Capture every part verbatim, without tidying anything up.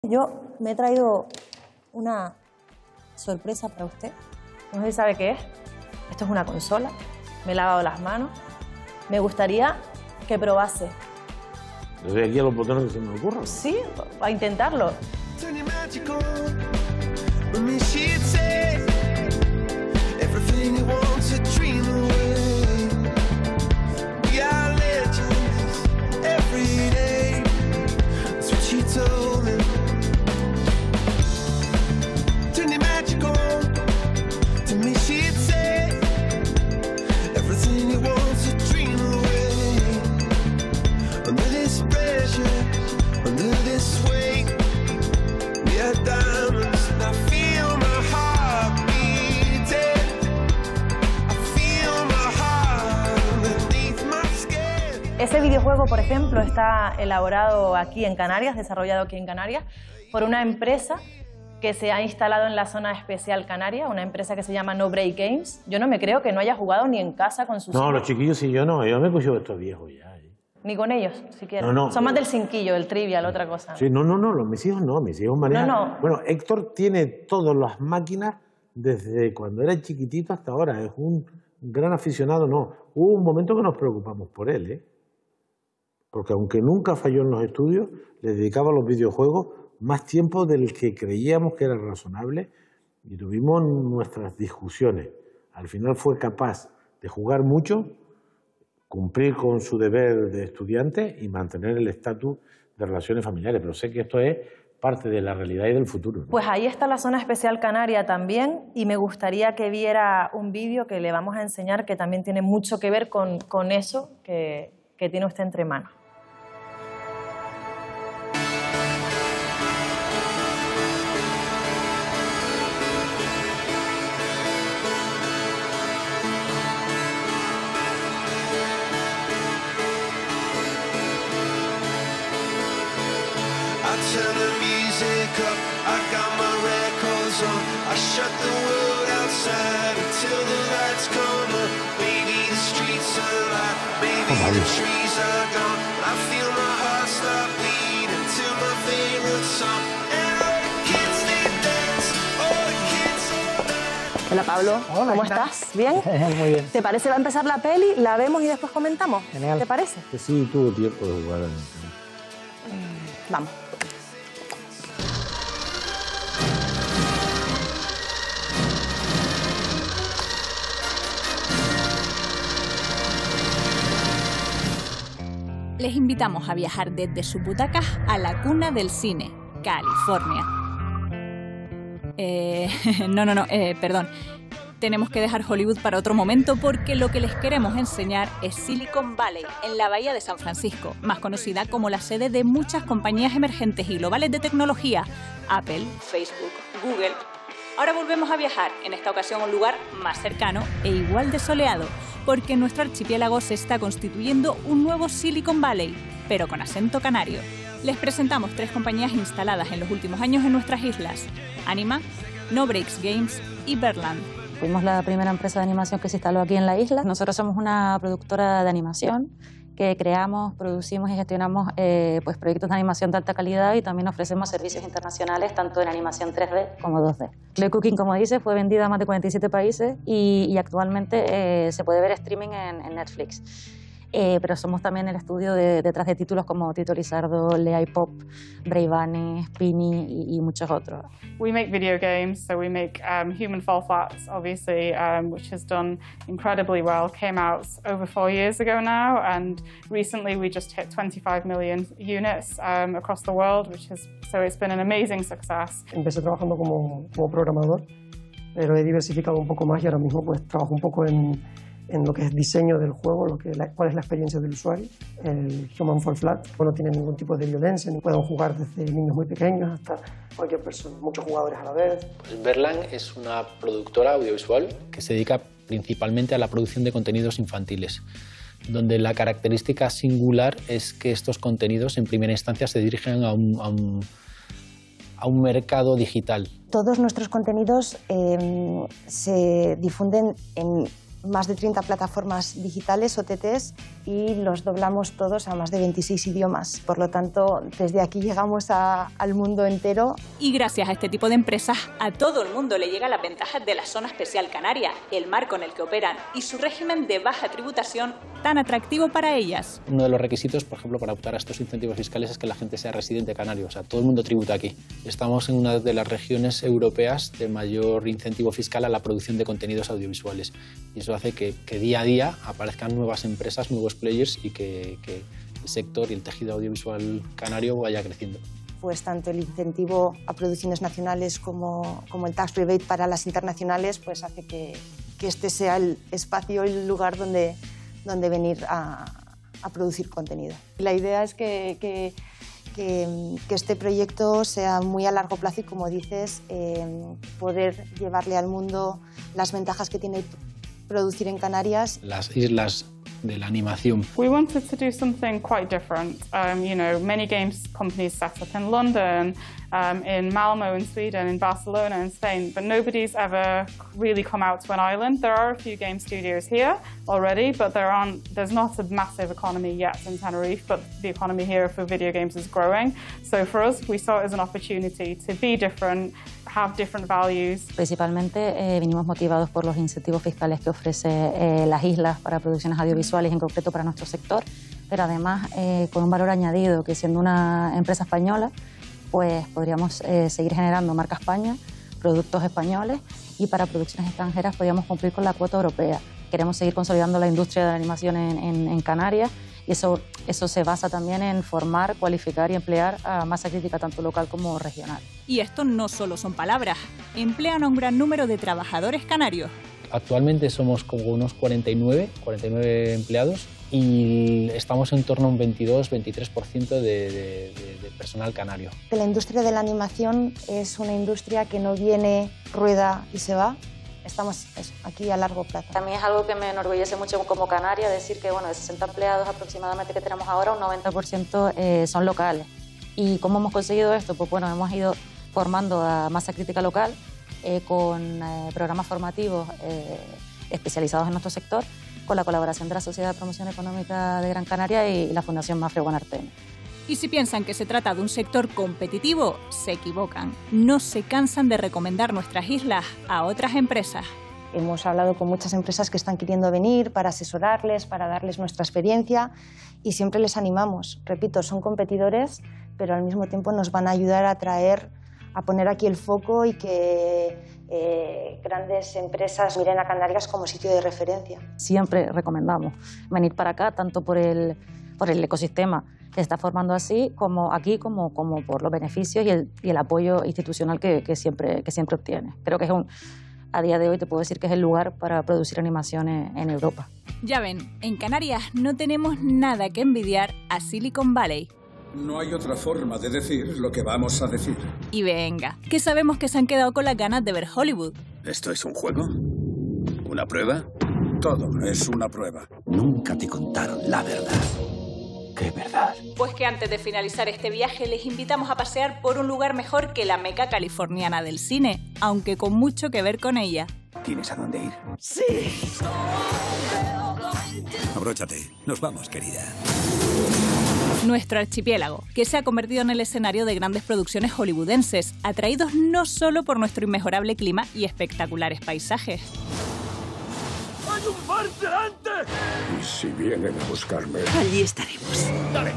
Yo me he traído una sorpresa para usted. No sé si sabe qué es. Esto es una consola. Me he lavado las manos. Me gustaría que probase. ¿Le doy aquí a los botones que se me ocurran? Sí, a intentarlo. Ese videojuego, por ejemplo, está elaborado aquí en Canarias, desarrollado aquí en Canarias, por una empresa que se ha instalado en la zona especial canaria, una empresa que se llama No Break Games. Yo no me creo que no haya jugado ni en casa con sus No, hijos. los chiquillos y yo no, yo me he cogido estos viejos ya. ¿eh? Ni con ellos, siquiera. No, no. Son más del cinquillo, el trivial, otra cosa. Sí, no, no, no, los, mis hijos no, mis hijos manejan. No, no. Bueno, Héctor tiene todas las máquinas desde cuando era chiquitito hasta ahora. Es un gran aficionado, no. Hubo un momento que nos preocupamos por él, ¿eh? Porque aunque nunca falló en los estudios, le dedicaba a los videojuegos más tiempo del que creíamos que era razonable y tuvimos nuestras discusiones. Al final fue capaz de jugar mucho, cumplir con su deber de estudiante y mantener el estatus de relaciones familiares. Pero sé que esto es parte de la realidad y del futuro, ¿no? Pues ahí está la zona especial canaria también y me gustaría que viera un vídeo que le vamos a enseñar que también tiene mucho que ver con, con eso que, que tiene usted entre manos. Turn the music up, I got my records on. I shut the world outside until the lights come on. Maybe the streets are alive, maybe the trees are gone. I feel my heart start beating to my favorite song. And all the kids they dance, all the kids all dance. Hola Pablo, Hola, ¿cómo ¿qué tal? estás? ¿Bien? Muy bien. ¿Te parece va a empezar la peli? ¿La vemos y después comentamos? Genial. ¿Te parece? Que sí tuvo tiempo de jugar. Vamos. Les invitamos a viajar desde sus butacas a la cuna del cine, California. Eh, no, no, no, eh, perdón. Tenemos que dejar Hollywood para otro momento porque lo que les queremos enseñar es Silicon Valley, en la bahía de San Francisco, más conocida como la sede de muchas compañías emergentes y globales de tecnología, Apple, Facebook, Google. Ahora volvemos a viajar, en esta ocasión a un lugar más cercano e igual de soleado, porque en nuestro archipiélago se está constituyendo un nuevo Silicon Valley, pero con acento canario. Les presentamos tres compañías instaladas en los últimos años en nuestras islas: Anima, No Break Games y Verland. Fuimos la primera empresa de animación que se instaló aquí en la isla. Nosotros somos una productora de animación que creamos, producimos y gestionamos eh, pues, proyectos de animación de alta calidad y también ofrecemos servicios internacionales tanto en animación tres D como dos D. Clear Cooking, como dice, fue vendida a más de cuarenta y siete países y, y actualmente eh, se puede ver streaming en, en Netflix. Eh, pero somos también el estudio de, detrás de títulos como Tito Lizardo, Lea y Pop, Brave Bunny, Spinny y, y muchos otros. We make video games, so we make um, Human Fall Flats, obviously, um, which has done incredibly well. Came out over four years ago now, and recently we just hit twenty-five million units um, across the world, which is so it's been an amazing success. Empecé trabajando como, como programador, pero he diversificado un poco más y ahora mismo pues trabajo un poco en, en lo que es diseño del juego, lo que, la, cuál es la experiencia del usuario. El Human Fall Flat no tiene ningún tipo de violencia, ni pueden jugar desde niños muy pequeños hasta cualquier persona, muchos jugadores a la vez. Pues Verland es una productora audiovisual que se dedica principalmente a la producción de contenidos infantiles, donde la característica singular es que estos contenidos en primera instancia se dirigen a un, a un, a un mercado digital. Todos nuestros contenidos eh, se difunden en más de treinta plataformas digitales, O T Ts, y los doblamos todos a más de veintiséis idiomas. Por lo tanto, desde aquí llegamos a, al mundo entero. Y gracias a este tipo de empresas, a todo el mundo le llega las ventajas de la Zona Especial Canaria, el marco en el que operan y su régimen de baja tributación tan atractivo para ellas. Uno de los requisitos, por ejemplo, para optar a estos incentivos fiscales es que la gente sea residente canario, o sea, todo el mundo tributa aquí. Estamos en una de las regiones europeas de mayor incentivo fiscal a la producción de contenidos audiovisuales. Y eso hace que, que día a día aparezcan nuevas empresas, nuevos players y que, que el sector y el tejido audiovisual canario vaya creciendo. Pues tanto el incentivo a producciones nacionales como, como el tax rebate para las internacionales, pues hace que, que este sea el espacio, el lugar donde, donde venir a, a producir contenido. La idea es que, que, que, que este proyecto sea muy a largo plazo y, como dices, eh, poder llevarle al mundo las ventajas que tiene producir en Canarias. Las islas de la animación. We wanted to do something quite different. Um, you know, many games companies set up in London, um, in Malmo in Sweden, in Barcelona in Spain, but nobody's ever really come out to an island. There are a few game studios here already, but there aren't, there's not a massive economy yet in Tenerife, but the economy here for video games is growing. So for us, we saw it as an opportunity to be different, have different values. Principalmente eh, vinimos motivados por los incentivos fiscales que ofrece eh, las islas para producciones audiovisuales, en concreto para nuestro sector, pero además eh, con un valor añadido que, siendo una empresa española, pues podríamos eh, seguir generando marca España, productos españoles, y para producciones extranjeras podríamos cumplir con la cuota europea. Queremos seguir consolidando la industria de la animación en, en, en Canarias, y eso, eso se basa también en formar, cualificar y emplear a masa crítica tanto local como regional. Y esto no solo son palabras, emplean a un gran número de trabajadores canarios. Actualmente somos como unos cuarenta y nueve empleados y estamos en torno a un veintidós veintitrés por ciento de, de, de, de personal canario. La industria de la animación es una industria que no viene, rueda y se va. Estamos eso, aquí a largo plazo. También es algo que me enorgullece mucho como canaria, decir que, bueno, de sesenta empleados aproximadamente que tenemos ahora, un noventa por ciento eh, son locales. ¿Y cómo hemos conseguido esto? Pues bueno, hemos ido formando a masa crítica local eh, con eh, programas formativos eh, especializados en nuestro sector, con la colaboración de la Sociedad de Promoción Económica de Gran Canaria y la Fundación Mafre Guanarteme. Y si piensan que se trata de un sector competitivo, se equivocan. No se cansan de recomendar nuestras islas a otras empresas. Hemos hablado con muchas empresas que están queriendo venir para asesorarles, para darles nuestra experiencia, y siempre les animamos. Repito, son competidores, pero al mismo tiempo nos van a ayudar a traer, a poner aquí el foco y que eh, grandes empresas miren a Canarias como sitio de referencia. Siempre recomendamos venir para acá, tanto por el, por el ecosistema que se está formando así, como aquí, como, como por los beneficios y el, y el apoyo institucional que, que, siempre, que siempre obtiene. Creo que es un, a día de hoy te puedo decir que es el lugar para producir animación en, en Europa. Ya ven, en Canarias no tenemos nada que envidiar a Silicon Valley. No hay otra forma de decir lo que vamos a decir. Y venga, que sabemos que se han quedado con las ganas de ver Hollywood. ¿Esto es un juego? ¿Una prueba? Todo es una prueba. Nunca te contaron la verdad. ¿Qué verdad? Pues que antes de finalizar este viaje les invitamos a pasear por un lugar mejor que la meca californiana del cine, aunque con mucho que ver con ella. ¿Tienes a dónde ir? ¡Sí! Abróchate. Nos vamos, querida. Nuestro archipiélago, que se ha convertido en el escenario de grandes producciones hollywoodenses, atraídos no solo por nuestro inmejorable clima y espectaculares paisajes. ¡Hay un bar delante! ¿Y si vienen a buscarme? Allí estaremos. ¡Dale!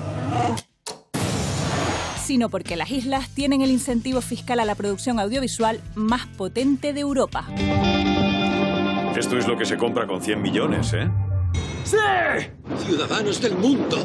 Sino porque las islas tienen el incentivo fiscal a la producción audiovisual más potente de Europa. Esto es lo que se compra con cien millones, ¿eh? ¡Sí! Ciudadanos del mundo.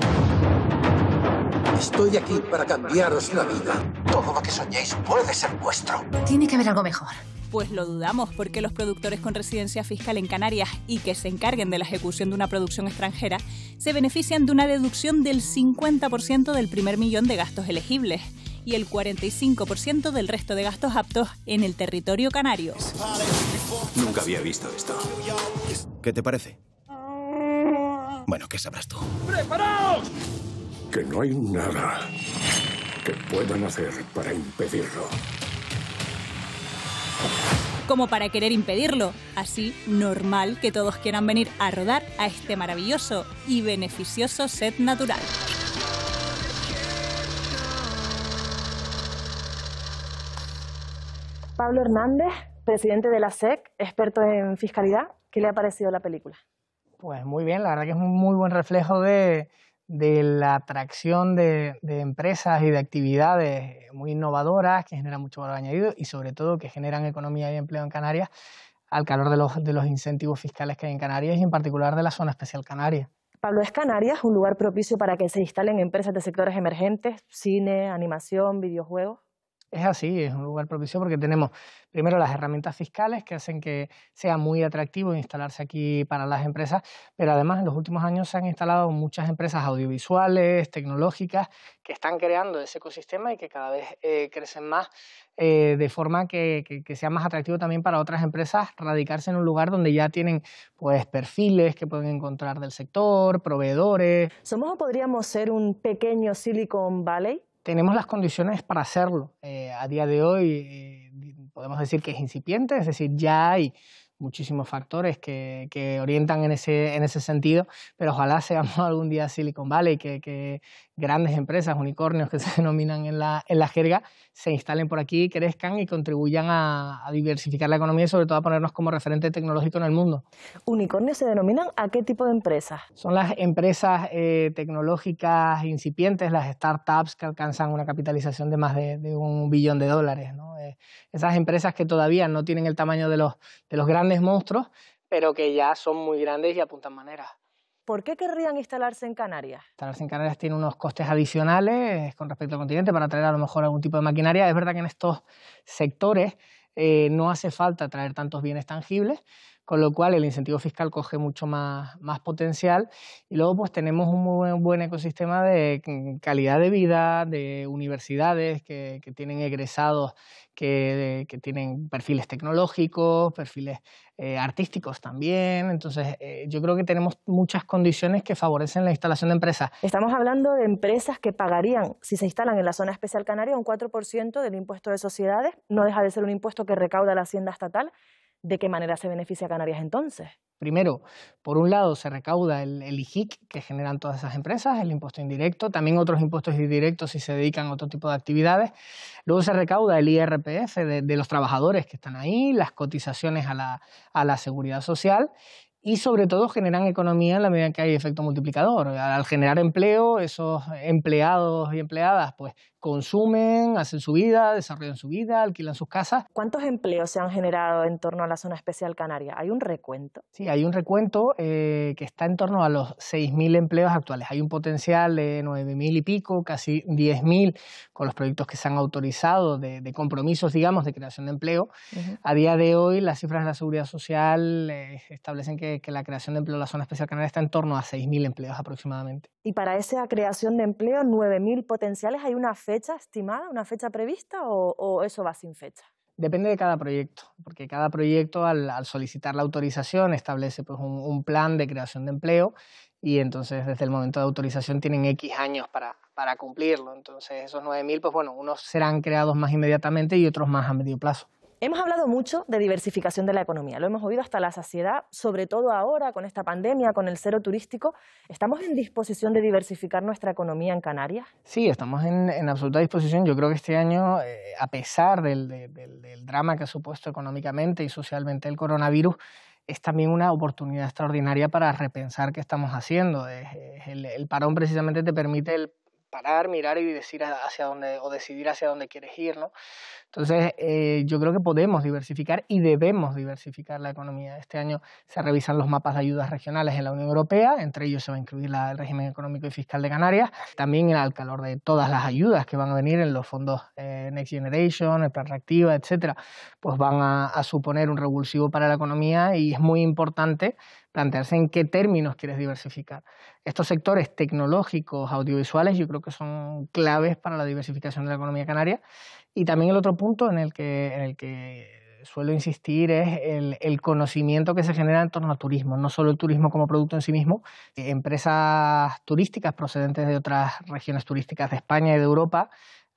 Estoy aquí para cambiaros la vida. Todo lo que soñéis puede ser vuestro. Tiene que haber algo mejor. Pues lo dudamos, porque los productores con residencia fiscal en Canarias y que se encarguen de la ejecución de una producción extranjera se benefician de una deducción del cincuenta por ciento del primer millón de gastos elegibles y el cuarenta y cinco por ciento del resto de gastos aptos en el territorio canario. Nunca había visto esto. ¿Qué te parece? Bueno, ¿qué sabrás tú? ¡Preparaos! Que no hay nada que puedan hacer para impedirlo. como para querer impedirlo. Así, normal que todos quieran venir a rodar a este maravilloso y beneficioso set natural. Pablo Hernández, presidente de la S E C, experto en fiscalidad, ¿qué le ha parecido la película? Pues muy bien, la verdad que es un muy buen reflejo de, de la atracción de, de empresas y de actividades muy innovadoras que generan mucho valor añadido y sobre todo que generan economía y empleo en Canarias al calor de los, de los incentivos fiscales que hay en Canarias y en particular de la zona especial canaria. Pablo, ¿es Canarias un lugar propicio para que se instalen empresas de sectores emergentes, cine, animación, videojuegos? Es así, es un lugar propicio porque tenemos primero las herramientas fiscales que hacen que sea muy atractivo instalarse aquí para las empresas, pero además en los últimos años se han instalado muchas empresas audiovisuales, tecnológicas, que están creando ese ecosistema y que cada vez eh, crecen más, eh, de forma que, que, que sea más atractivo también para otras empresas radicarse en un lugar donde ya tienen pues, perfiles que pueden encontrar del sector, proveedores. ¿Somos o podríamos ser un pequeño Silicon Valley? Tenemos las condiciones para hacerlo. Eh, a día de hoy eh, podemos decir que es incipiente, es decir, ya hay muchísimos factores que, que orientan en ese, en ese sentido, pero ojalá seamos algún día Silicon Valley, que, que grandes empresas, unicornios que se denominan en la, en la jerga, se instalen por aquí, crezcan y contribuyan a, a diversificar la economía y sobre todo a ponernos como referente tecnológico en el mundo. ¿Unicornios se denominan a qué tipo de empresas? Son las empresas eh, tecnológicas incipientes, las startups que alcanzan una capitalización de más de, de un billón de dólares, ¿no? Eh, esas empresas que todavía no tienen el tamaño de los, de los grandes monstruos, pero que ya son muy grandes y apuntan maneras. ¿Por qué querrían instalarse en Canarias? Instalarse en Canarias tiene unos costes adicionales con respecto al continente para traer a lo mejor algún tipo de maquinaria. Es verdad que en estos sectores eh, no hace falta traer tantos bienes tangibles, con lo cual el incentivo fiscal coge mucho más, más potencial y luego pues tenemos un muy buen, buen ecosistema de calidad de vida, de universidades que, que tienen egresados que, que tienen perfiles tecnológicos, perfiles eh, artísticos también, entonces eh, yo creo que tenemos muchas condiciones que favorecen la instalación de empresas. Estamos hablando de empresas que pagarían, si se instalan en la zona especial canaria, un cuatro por ciento del impuesto de sociedades, no deja de ser un impuesto que recauda la hacienda estatal. ¿De qué manera se beneficia a Canarias entonces? Primero, por un lado se recauda el, el I J I C que generan todas esas empresas, el impuesto indirecto, también otros impuestos indirectos si se dedican a otro tipo de actividades. Luego se recauda el I R P F de, de los trabajadores que están ahí, las cotizaciones a la, a la seguridad social y sobre todo generan economía en la medida en que hay efecto multiplicador. Al generar empleo, esos empleados y empleadas pues consumen, hacen su vida, desarrollan su vida, alquilan sus casas. ¿Cuántos empleos se han generado en torno a la zona especial canaria? ¿Hay un recuento? Sí, hay un recuento eh, que está en torno a los seis mil empleos actuales. Hay un potencial de nueve mil y pico, casi diez mil con los proyectos que se han autorizado de, de compromisos, digamos, de creación de empleo. Uh-huh. A día de hoy, las cifras de la Seguridad Social eh, establecen que, que la creación de empleo en la zona especial canaria está en torno a seis mil empleos aproximadamente. Y para esa creación de empleo, nueve mil potenciales, ¿hay una fecha estimada, una fecha prevista o, o eso va sin fecha? Depende de cada proyecto, porque cada proyecto al, al solicitar la autorización establece pues, un, un plan de creación de empleo y entonces desde el momento de autorización tienen X años para, para cumplirlo. Entonces esos nueve mil, pues bueno, unos serán creados más inmediatamente y otros más a medio plazo. Hemos hablado mucho de diversificación de la economía, lo hemos oído hasta la saciedad, sobre todo ahora con esta pandemia, con el cero turístico. ¿Estamos en disposición de diversificar nuestra economía en Canarias? Sí, estamos en, en absoluta disposición. Yo creo que este año, eh, a pesar del, del, del drama que ha supuesto económicamente y socialmente el coronavirus, es también una oportunidad extraordinaria para repensar qué estamos haciendo. El, el parón precisamente te permite el parar, mirar y decir hacia dónde o decidir hacia dónde quieres ir, ¿no? Entonces, eh, yo creo que podemos diversificar y debemos diversificar la economía. Este año se revisan los mapas de ayudas regionales en la Unión Europea, entre ellos se va a incluir la, el régimen económico y fiscal de Canarias, también al calor de todas las ayudas que van a venir en los fondos eh, Next Generation, el Plan Reactiva, etcétera, pues van a, a suponer un revulsivo para la economía y es muy importante plantearse en qué términos quieres diversificar. Estos sectores tecnológicos, audiovisuales, yo creo que son claves para la diversificación de la economía canaria. Y también el otro punto en el que, en el que suelo insistir es el, el conocimiento que se genera en torno al turismo, no solo el turismo como producto en sí mismo. Empresas turísticas procedentes de otras regiones turísticas de España y de Europa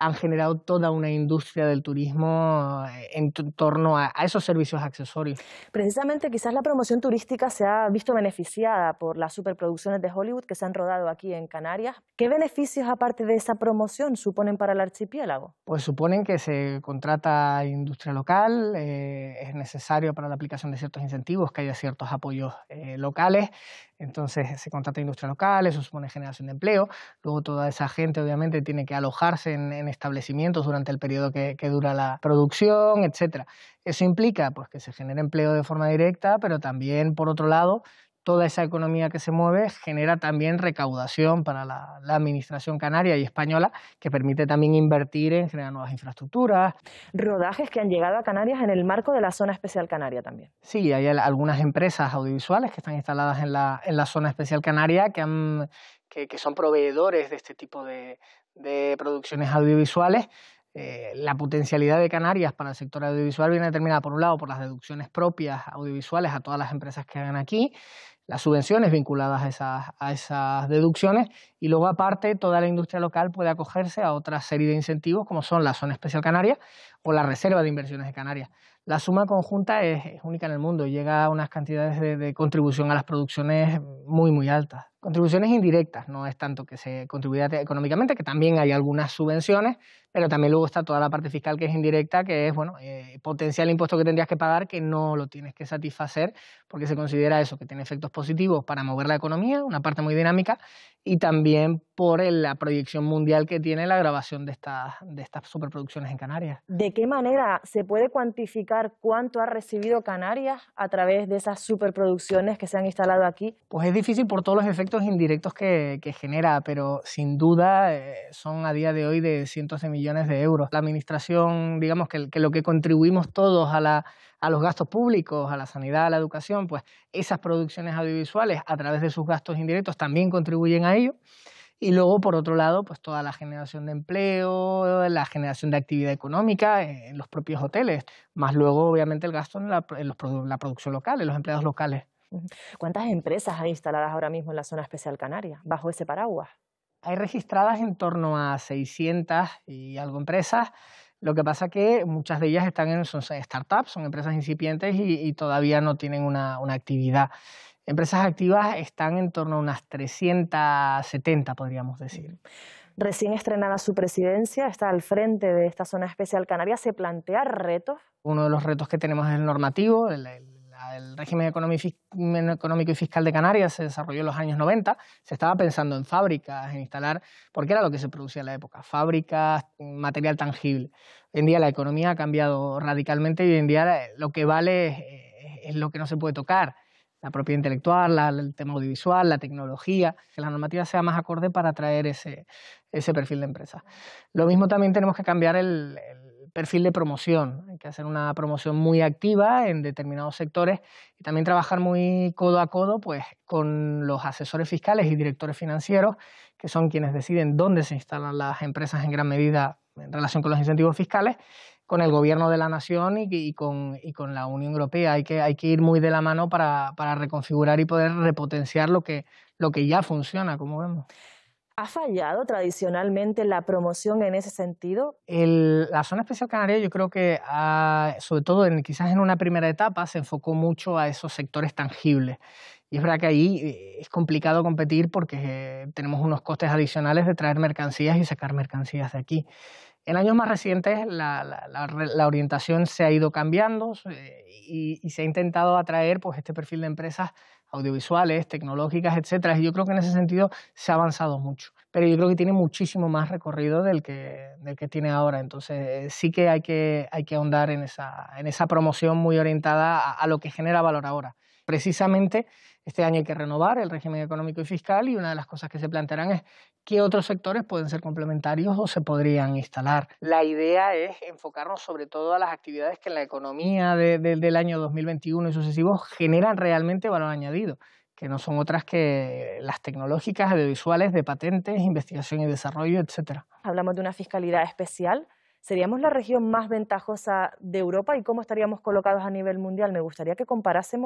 han generado toda una industria del turismo en torno a, a esos servicios accesorios. Precisamente quizás la promoción turística se ha visto beneficiada por las superproducciones de Hollywood que se han rodado aquí en Canarias. ¿Qué beneficios aparte de esa promoción suponen para el archipiélago? Pues suponen que se contrata industria local, eh, es necesario para la aplicación de ciertos incentivos que haya ciertos apoyos eh, locales. Entonces se contrata industria local, eso supone generación de empleo. Luego toda esa gente obviamente tiene que alojarse en, en establecimientos durante el periodo que, que dura la producción, etcétera. Eso implica pues, que se genere empleo de forma directa, pero también, por otro lado, toda esa economía que se mueve genera también recaudación para la, la administración canaria y española, que permite también invertir en generar nuevas infraestructuras. Rodajes que han llegado a Canarias en el marco de la Zona Especial Canaria también. Sí, hay algunas empresas audiovisuales que están instaladas en la, en la Zona Especial Canaria que, han, que, que son proveedores de este tipo de, de producciones audiovisuales. Eh, la potencialidad de Canarias para el sector audiovisual viene determinada, por un lado, por las deducciones propias audiovisuales a todas las empresas que hagan aquí, las subvenciones vinculadas a esas, a esas deducciones, y luego, aparte, toda la industria local puede acogerse a otra serie de incentivos, como son la Zona Especial Canaria o la Reserva de Inversiones de Canarias. La suma conjunta es, es única en el mundo, llega a unas cantidades de, de contribución a las producciones muy, muy altas. Contribuciones indirectas, no es tanto que se contribuya económicamente, que también hay algunas subvenciones, pero también luego está toda la parte fiscal que es indirecta, que es bueno, eh, potencial impuesto que tendrías que pagar, que no lo tienes que satisfacer, porque se considera eso, que tiene efectos positivos para mover la economía, una parte muy dinámica, y también por el, la proyección mundial que tiene la grabación de estas, de estas superproducciones en Canarias. ¿De qué manera se puede cuantificar cuánto ha recibido Canarias a través de esas superproducciones que se han instalado aquí? Pues es difícil por todos los efectos indirectos que, que genera, pero sin duda eh, son a día de hoy de cientos de millones de euros. La administración, digamos que, que lo que contribuimos todos a, la, a los gastos públicos, a la sanidad, a la educación, pues esas producciones audiovisuales a través de sus gastos indirectos también contribuyen a ello. Y luego, por otro lado, pues toda la generación de empleo, la generación de actividad económica en los propios hoteles, más luego, obviamente, el gasto en la, en los, la producción local, en los empleados locales. ¿Cuántas empresas hay instaladas ahora mismo en la Zona Especial Canaria, bajo ese paraguas? Hay registradas en torno a seiscientas y algo empresas. Lo que pasa que muchas de ellas están en, son startups, son empresas incipientes y, y todavía no tienen una, una actividad. Empresas activas están en torno a unas trescientas setenta, podríamos decir. Recién estrenada su presidencia, está al frente de esta Zona Especial Canaria. ¿Se plantea retos? Uno de los retos que tenemos es el normativo. El, el, el régimen económico y fiscal de Canarias se desarrolló en los años noventa. Se estaba pensando en fábricas, en instalar, porque era lo que se producía en la época, fábricas, material tangible. Hoy en día la economía ha cambiado radicalmente y hoy en día lo que vale es, es lo que no se puede tocar. La propiedad intelectual, la, el tema audiovisual, la tecnología, que la normativa sea más acorde para atraer ese, ese perfil de empresa. Lo mismo también tenemos que cambiar el, el perfil de promoción. Hay que hacer una promoción muy activa en determinados sectores y también trabajar muy codo a codo pues, con los asesores fiscales y directores financieros, que son quienes deciden dónde se instalan las empresas en gran medida en relación con los incentivos fiscales, con el gobierno de la nación y, y, con, y con la Unión Europea. Hay que, hay que ir muy de la mano para, para reconfigurar y poder repotenciar lo que, lo que ya funciona, como vemos. ¿Ha fallado tradicionalmente la promoción en ese sentido? El, la Zona Especial Canaria yo creo que, ha, sobre todo en, quizás en una primera etapa, se enfocó mucho a esos sectores tangibles. Y es verdad que ahí es complicado competir porque eh, tenemos unos costes adicionales de traer mercancías y sacar mercancías de aquí. En años más recientes la, la, la, la orientación se ha ido cambiando eh, y, y se ha intentado atraer pues, este perfil de empresas audiovisuales, tecnológicas, etcétera. Y yo creo que en ese sentido se ha avanzado mucho. Pero yo creo que tiene muchísimo más recorrido del que, del que tiene ahora. Entonces eh, sí que hay que, hay que ahondar en esa, en esa promoción muy orientada a, a lo que genera valor ahora. Precisamente este año hay que renovar el régimen económico y fiscal y una de las cosas que se plantearán es qué otros sectores pueden ser complementarios o se podrían instalar. La idea es enfocarnos sobre todo a las actividades que en la economía de, de, del año dos mil veintiuno y sucesivos generan realmente valor añadido, que no son otras que las tecnológicas, audiovisuales, de patentes, investigación y desarrollo, etcétera. Hablamos de una fiscalidad especial. ¿Seríamos la región más ventajosa de Europa y cómo estaríamos colocados a nivel mundial? Me gustaría que comparásemos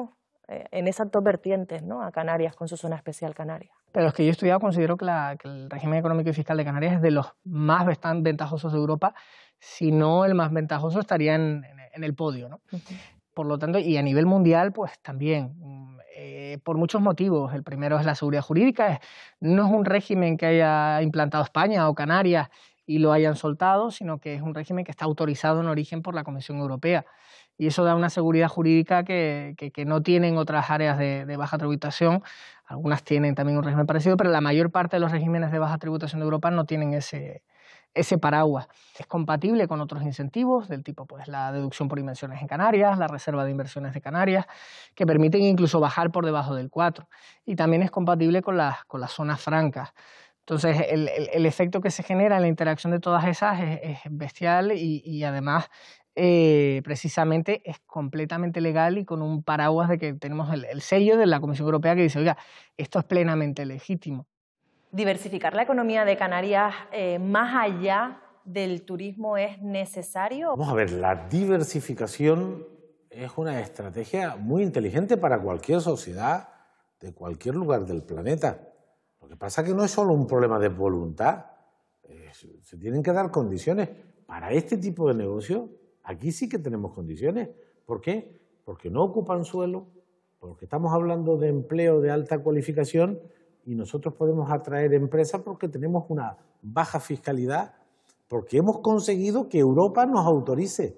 eh, en esas dos vertientes, ¿no? A Canarias con su zona especial Canarias. De los que yo he estudiado, considero que, la, que el régimen económico y fiscal de Canarias es de los más ventajosos de Europa, si no el más ventajoso estaría en, en, en el podio, ¿no? Uh-huh. Por lo tanto, y a nivel mundial, pues también, eh, por muchos motivos. El primero es la seguridad jurídica, no es un régimen que haya implantado España o Canarias y lo hayan soltado, sino que es un régimen que está autorizado en origen por la Comisión Europea. Y eso da una seguridad jurídica que, que, que no tienen otras áreas de, de baja tributación. Algunas tienen también un régimen parecido, pero la mayor parte de los regímenes de baja tributación de Europa no tienen ese, ese paraguas. Es compatible con otros incentivos del tipo pues, la deducción por inversiones en Canarias, la reserva de inversiones de Canarias, que permiten incluso bajar por debajo del cuatro. Y también es compatible con las, con las zonas francas. Entonces, el, el, el efecto que se genera en la interacción de todas esas es, es bestial y, y además... Eh, precisamente es completamente legal y con un paraguas de que tenemos el, el sello de la Comisión Europea que dice, oiga, esto es plenamente legítimo. ¿Diversificar la economía de Canarias eh, más allá del turismo es necesario? Vamos a ver, la diversificación es una estrategia muy inteligente para cualquier sociedad de cualquier lugar del planeta. Lo que pasa es que no es solo un problema de voluntad, eh, se tienen que dar condiciones para este tipo de negocio. Aquí sí que tenemos condiciones. ¿Por qué? Porque no ocupan suelo, porque estamos hablando de empleo de alta cualificación y nosotros podemos atraer empresas porque tenemos una baja fiscalidad, porque hemos conseguido que Europa nos autorice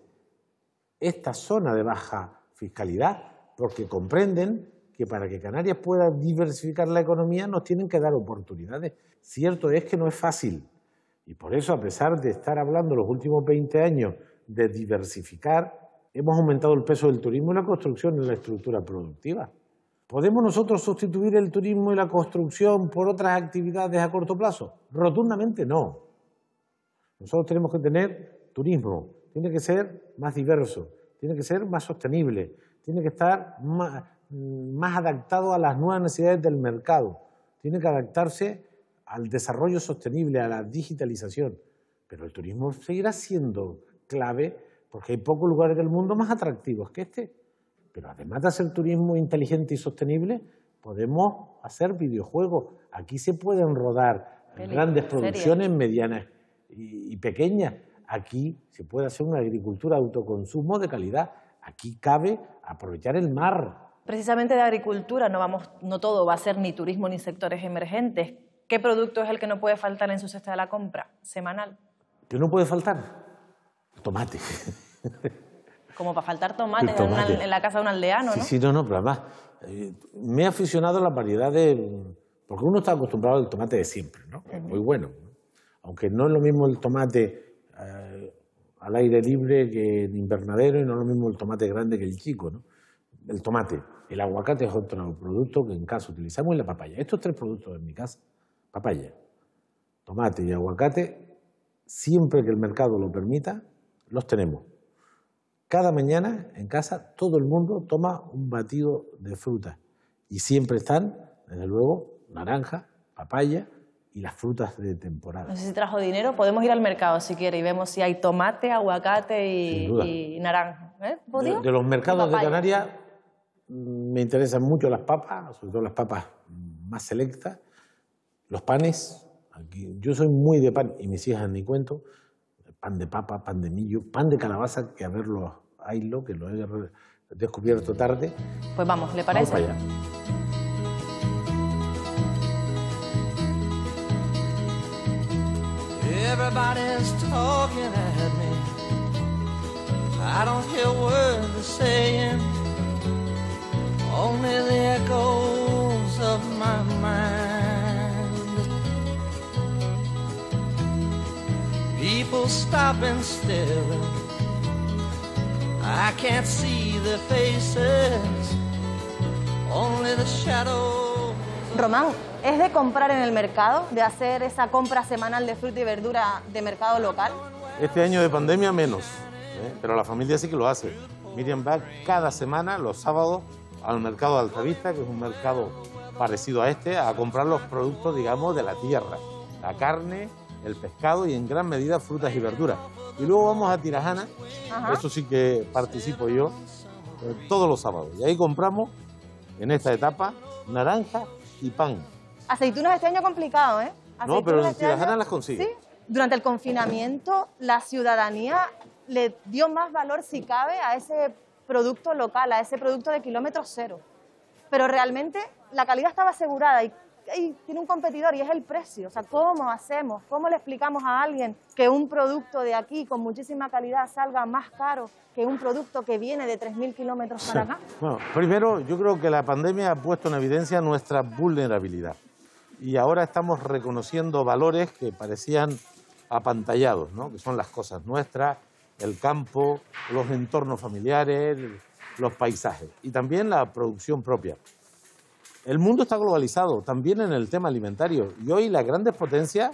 esta zona de baja fiscalidad, porque comprenden que para que Canarias pueda diversificar la economía nos tienen que dar oportunidades. Cierto es que no es fácil y por eso, a pesar de estar hablando los últimos veinte años de diversificar, hemos aumentado el peso del turismo y la construcción en la estructura productiva. ¿Podemos nosotros sustituir el turismo y la construcción por otras actividades a corto plazo? Rotundamente no. Nosotros tenemos que tener turismo, tiene que ser más diverso, tiene que ser más sostenible, tiene que estar más, más adaptado a las nuevas necesidades del mercado, tiene que adaptarse al desarrollo sostenible, a la digitalización. Pero el turismo seguirá siendo clave porque hay pocos lugares del mundo más atractivos que este. Pero además de hacer turismo inteligente y sostenible, podemos hacer videojuegos. Aquí se pueden rodar grandes producciones, serie. medianas y, y pequeñas. Aquí se puede hacer una agricultura de autoconsumo de calidad. Aquí cabe aprovechar el mar. Precisamente de agricultura no, vamos, no todo va a ser ni turismo ni sectores emergentes. ¿Qué producto es el que no puede faltar en su cesta de la compra semanal? ¿Qué no puede faltar? Tomate. Como para faltar tomate, tomate. En, una, en la casa de un aldeano, sí, ¿no? Sí, no, no, pero además eh, me he aficionado a la variedad de... Porque uno está acostumbrado al tomate de siempre, ¿no? Es muy bueno, ¿no? Aunque no es lo mismo el tomate eh, al aire libre que en invernadero y no es lo mismo el tomate grande que el chico, ¿no? El tomate, el aguacate es otro producto que en casa utilizamos y la papaya. Estos tres productos en mi casa, papaya, tomate y aguacate, siempre que el mercado lo permita, los tenemos. Cada mañana en casa todo el mundo toma un batido de fruta y siempre están, desde luego, naranja, papaya y las frutas de temporada. No sé si trajo dinero, podemos ir al mercado si quiere y vemos si hay tomate, aguacate y, y naranja. ¿Eh? De, de los mercados de Canarias me interesan mucho las papas, sobre todo las papas más selectas, los panes. Aquí, yo soy muy de pan y mis hijas ni cuento. Pan de papa, pan de millo, pan de calabaza, que a verlo haylo, que lo he descubierto tarde. Pues vamos, ¿le parece? Vamos para allá. Everybody's talking at me. I don't hear words they're saying, only the echoes of my mind. People stop and stare. I can't see their faces, only the shadows. Román, ¿es de comprar en el mercado, de hacer esa compra semanal de fruta y verdura de mercado local? Este año de pandemia menos, ¿eh? Pero la familia sí que lo hace. Miriam va cada semana, los sábados, al mercado de Altavista, que es un mercado parecido a este, a comprar los productos, digamos, de la tierra. La carne, el pescado y en gran medida frutas y verduras. Y luego vamos a Tirajana, Ajá. Eso sí que participo yo, eh, todos los sábados. Y ahí compramos en esta etapa, naranja y pan. Aceitunas este año complicado, ¿eh? No, pero Aceitunas este si las año- ganas las consigue. Sí. Durante el confinamiento, la ciudadanía le dio más valor, si cabe, a ese producto local, a ese producto de kilómetro cero. Pero realmente la calidad estaba asegurada y, y tiene un competidor y es el precio. O sea, ¿cómo hacemos? ¿Cómo le explicamos a alguien que un producto de aquí con muchísima calidad salga más caro que un producto que viene de tres mil kilómetros para acá? Bueno, primero, yo creo que la pandemia ha puesto en evidencia nuestra vulnerabilidad. Y ahora estamos reconociendo valores que parecían apantallados, ¿no? Que son las cosas nuestras, el campo, los entornos familiares, los paisajes y también la producción propia. El mundo está globalizado, también en el tema alimentario, y hoy las grandes potencias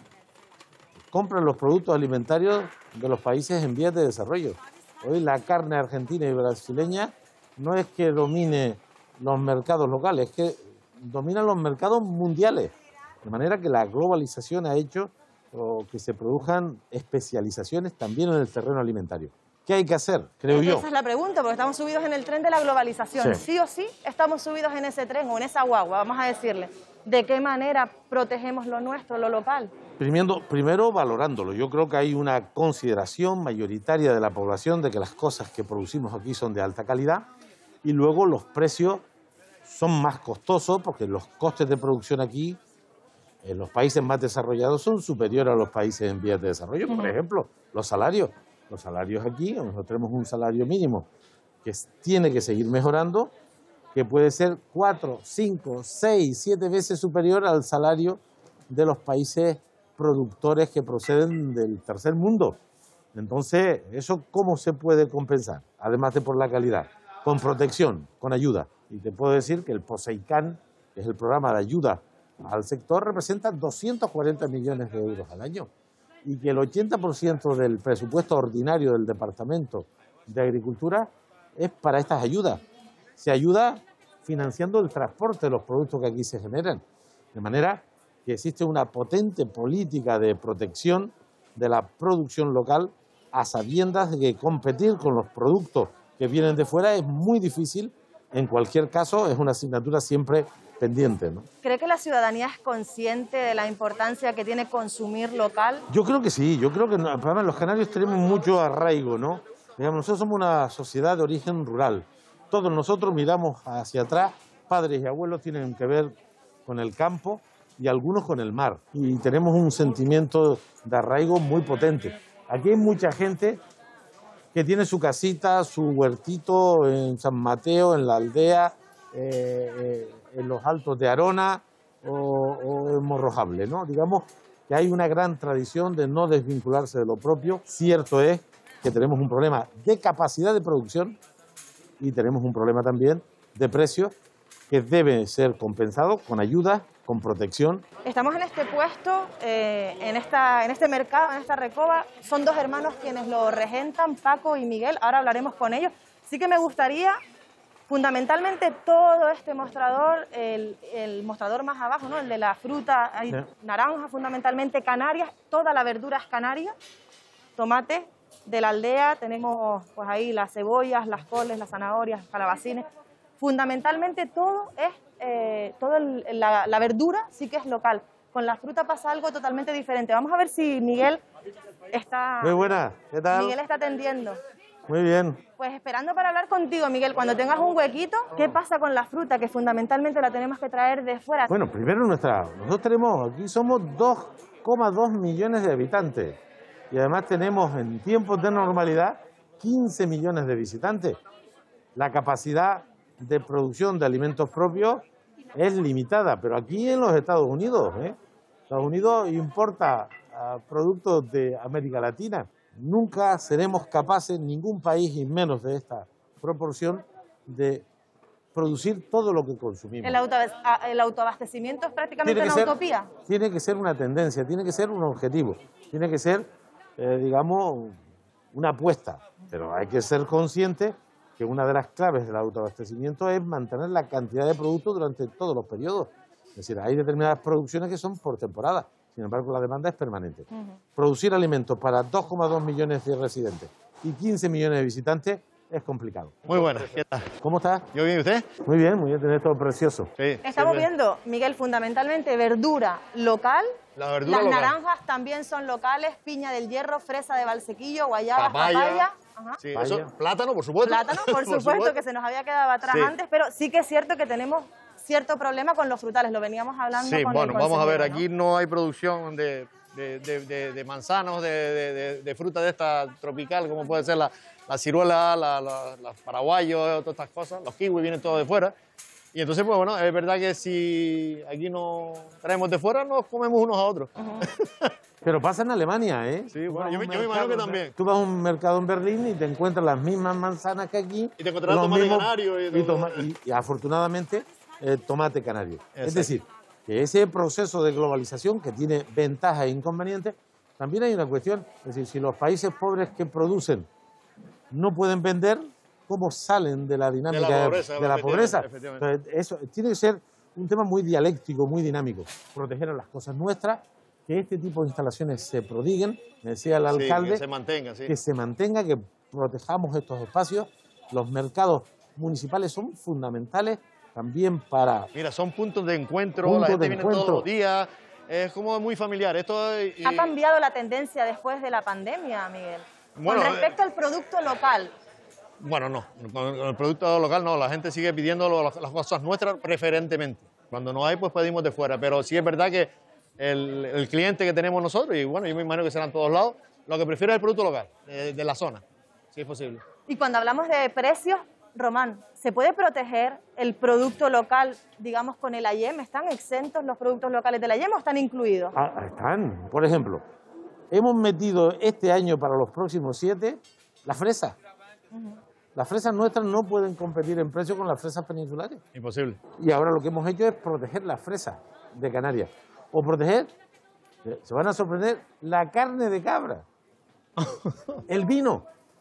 compran los productos alimentarios de los países en vías de desarrollo. Hoy la carne argentina y brasileña no es que domine los mercados locales, es que domina los mercados mundiales. De manera que la globalización ha hecho o, que se produzcan especializaciones también en el terreno alimentario. ¿Qué hay que hacer? Creo yo. Esa es la pregunta, porque estamos subidos en el tren de la globalización. Sí. Sí o sí estamos subidos en ese tren o en esa guagua, vamos a decirle. ¿De qué manera protegemos lo nuestro, lo local? Primero, primero valorándolo. Yo creo que hay una consideración mayoritaria de la población de que las cosas que producimos aquí son de alta calidad y luego los precios son más costosos porque los costes de producción aquí en los países más desarrollados son superiores a los países en vías de desarrollo. Por ejemplo, los salarios. Los salarios aquí, nosotros tenemos un salario mínimo que tiene que seguir mejorando, que puede ser cuatro, cinco, seis, siete veces superior al salario de los países productores que proceden del tercer mundo. Entonces, ¿eso cómo se puede compensar? Además de por la calidad, con protección, con ayuda. Y te puedo decir que el POSEICAN, que es el programa de ayuda al sector, representa doscientos cuarenta millones de euros al año y que el ochenta por ciento del presupuesto ordinario del Departamento de Agricultura es para estas ayudas. Se ayuda financiando el transporte de los productos que aquí se generan. De manera que existe una potente política de protección de la producción local a sabiendas de que competir con los productos que vienen de fuera es muy difícil. En cualquier caso, es una asignatura siempre pendiente, ¿no? ¿Cree que la ciudadanía es consciente de la importancia que tiene consumir local? Yo creo que sí, yo creo que no, además los canarios tenemos mucho arraigo, ¿no? Digamos, nosotros somos una sociedad de origen rural. Todos nosotros miramos hacia atrás, padres y abuelos tienen que ver con el campo y algunos con el mar. Y tenemos un sentimiento de arraigo muy potente. Aquí hay mucha gente que tiene su casita, su huertito en San Mateo, en la aldea, eh, eh, en los Altos de Arona o, o en Morrojable, ¿no? Digamos que hay una gran tradición de no desvincularse de lo propio. Cierto es que tenemos un problema de capacidad de producción y tenemos un problema también de precios que debe ser compensado con ayuda, con protección. Estamos en este puesto, eh, en, esta, en este mercado, en esta recoba. Son dos hermanos quienes lo regentan, Paco y Miguel. Ahora hablaremos con ellos. Sí que me gustaría, fundamentalmente, todo este mostrador, el, el mostrador más abajo, ¿no? El de la fruta, hay Sí. naranja, fundamentalmente Canarias, toda la verdura es canaria, tomate de la aldea, tenemos pues ahí las cebollas, las coles, las zanahorias, calabacines. Fundamentalmente todo es, eh, todo el- la, la verdura sí que es local. Con la fruta pasa algo totalmente diferente. Vamos a ver si Miguel está, Muy buena, ¿qué tal? Miguel está atendiendo. Muy bien. Pues esperando para hablar contigo, Miguel, cuando tengas un huequito, ¿qué pasa con la fruta? Que fundamentalmente la tenemos que traer de fuera. Bueno, primero nuestra, nosotros tenemos, aquí somos dos coma dos millones de habitantes y además tenemos en tiempos de normalidad quince millones de visitantes. La capacidad de producción de alimentos propios es limitada, pero aquí en los Estados Unidos, ¿eh? Estados Unidos importa ah, productos de América Latina. Nunca seremos capaces, ningún país y menos de esta proporción, de producir todo lo que consumimos. El, auto, a- el autoabastecimiento es prácticamente Tiene que una ser- utopía. Tiene que ser una tendencia, tiene que ser un objetivo, tiene que ser, eh, digamos, una apuesta. Pero hay que ser consciente que una de las claves del autoabastecimiento es mantener la cantidad de productos durante todos los periodos. Es decir, hay determinadas producciones que son por temporada, sin embargo la demanda es permanente. Producir alimentos para dos coma dos millones de residentes y quince millones de visitantes es complicado. Muy buena, ¿qué tal? ¿Cómo está? ¿Yo bien, usted? Muy bien, muy bien, tener todo precioso. Sí. Estamos viendo, Miguel, fundamentalmente verdura local. La verdura Las local. naranjas también son locales, piña del hierro, fresa de Valsequillo, guayaba, Papaya. papaya. Ajá. Sí, eso, plátano, por supuesto. Plátano, por, Por supuesto, supuesto. que se nos había quedado atrás Sí. antes, pero sí que es cierto que tenemos cierto problema con los frutales, lo veníamos hablando Sí, con bueno, el vamos a ver, consejero, aquí no hay producción de, de, de, de, de manzanos, de, de, de, de fruta de esta tropical, como puede ser la, la ciruela, la, la, la paraguayo, todas estas cosas. Los kiwis vienen todos de fuera. Y entonces, pues bueno, es verdad que si aquí no traemos de fuera, nos comemos unos a otros. Pero pasa en Alemania, ¿eh? Sí, bueno, yo, me- yo me imagino que también. Tú vas a un mercado en Berlín y te encuentras las mismas manzanas que aquí. Y te encontrarás los tomate mismos- canario y y, todo. toma- y- y afortunadamente, eh, tomate canario. Es Exacto. decir, que ese proceso de globalización que tiene ventajas e inconvenientes, también hay una cuestión. Es decir, si los países pobres que producen no pueden vender, ¿cómo salen de la dinámica De la pobreza, de la pobreza? efectivamente. Entonces, eso tiene que ser un tema muy dialéctico, muy dinámico. Proteger a las cosas nuestras, que este tipo de instalaciones se prodiguen, me decía el Sí, alcalde, que se mantenga, sí. que se mantenga, que protejamos estos espacios. Los mercados municipales son fundamentales también para... Mira, son puntos de encuentro, Puntos la gente de viene encuentro. todos los días, es como muy familiar. Esto y- Ha cambiado la tendencia después de la pandemia, Miguel. Bueno, con respecto al producto local, Bueno, no, con con el producto local no, la gente sigue pidiendo lo- las cosas nuestras preferentemente. Cuando no hay, pues pedimos de fuera, pero sí es verdad que el, el cliente que tenemos nosotros, y bueno, yo me imagino que serán todos lados, lo que prefiere es el producto local, de, de la zona, si es posible. y cuando hablamos de precios, Román, ¿se puede proteger el producto local, digamos, con el A Y E M? ¿Están exentos los productos locales del A Y E M o están incluidos? Ah, están. Por ejemplo, hemos metido este año para los próximos siete la fresa. Las fresas nuestras no pueden competir en precio con las fresas peninsulares. Imposible. Y ahora lo que hemos hecho es proteger las fresas de Canarias. O proteger, eh, se van a sorprender, la carne de cabra, el vino.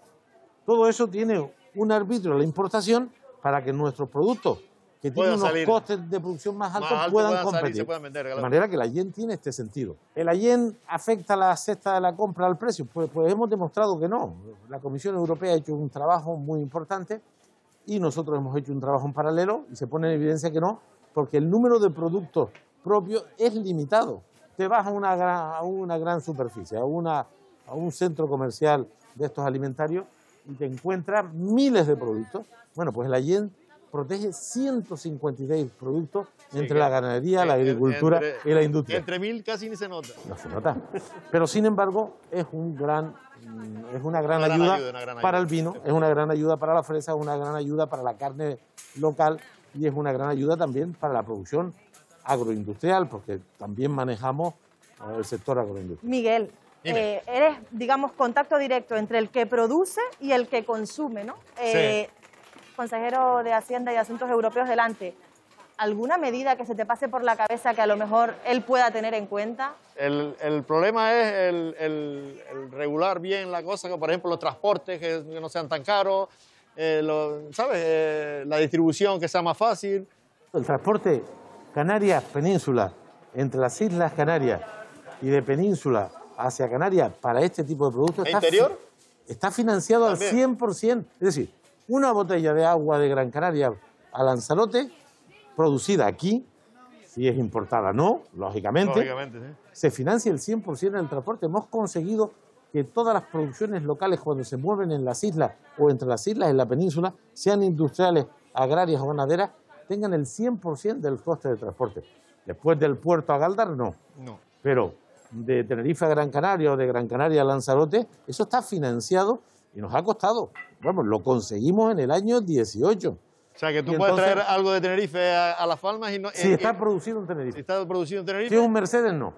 Todo eso tiene un arbitrio, la importación, para que nuestros productos, que tienen Puedan unos salir. costes de producción más altos, Más altos puedan, puedan salir y competir. se puedan vender, claro. De manera que el A Y E M tiene este sentido. ¿El A Y E M afecta la cesta de la compra al precio? Pues, pues hemos demostrado que no. La Comisión Europea ha hecho un trabajo muy importante y nosotros hemos hecho un trabajo en paralelo y se pone en evidencia que no, porque el número de productos propios es limitado. Te vas a una gran, a una gran superficie, a, una, a un centro comercial de estos alimentarios y te encuentras miles de productos. Bueno, pues el A Y E M protege ciento cincuenta y seis productos Sí, entre que- la ganadería, que- la agricultura entre- y la industria. Entre mil casi ni se nota. No se nota. Pero sin embargo, es un gran, mm, es una gran Una gran ayuda, ayuda, una gran para ayuda. el vino, es una gran ayuda para la fresa, es una gran ayuda para la carne local y es una gran ayuda también para la producción agroindustrial, porque también manejamos eh, el sector agroindustrial. Miguel, eh, eres, digamos, contacto directo entre el que produce y el que consume, ¿no? Eh, Consejero de Hacienda y Asuntos Europeos delante, ¿alguna medida que se te pase por la cabeza que a lo mejor él pueda tener en cuenta? El, el problema es el, el- el regular bien la cosa, que por ejemplo los transportes que, que no sean tan caros, eh, lo- ¿sabes? Eh, la distribución que sea más fácil. El transporte Canarias-Península, entre las Islas Canarias y de Península hacia Canarias para este tipo de productos ¿E está, interior? fi- está financiado También. al cien por ciento. Es decir, una botella de agua de Gran Canaria a Lanzarote, producida aquí, si es importada no, lógicamente, Lógicamente, sí. se financia el cien por ciento del transporte. Hemos conseguido que todas las producciones locales, cuando se mueven en las islas o entre las islas en la península, sean industriales, agrarias o ganaderas, tengan el cien por ciento del coste de transporte. Después del puerto a Galdar, no. No. Pero de Tenerife a Gran Canaria o de Gran Canaria a Lanzarote, eso está financiado y nos ha costado. Bueno, lo conseguimos en el año dieciocho. O sea, que tú Y puedes entonces- traer algo de Tenerife a, a Las Palmas y no... Si eh, está eh, producido en Tenerife. si está producido en Tenerife... Si es un Mercedes, no.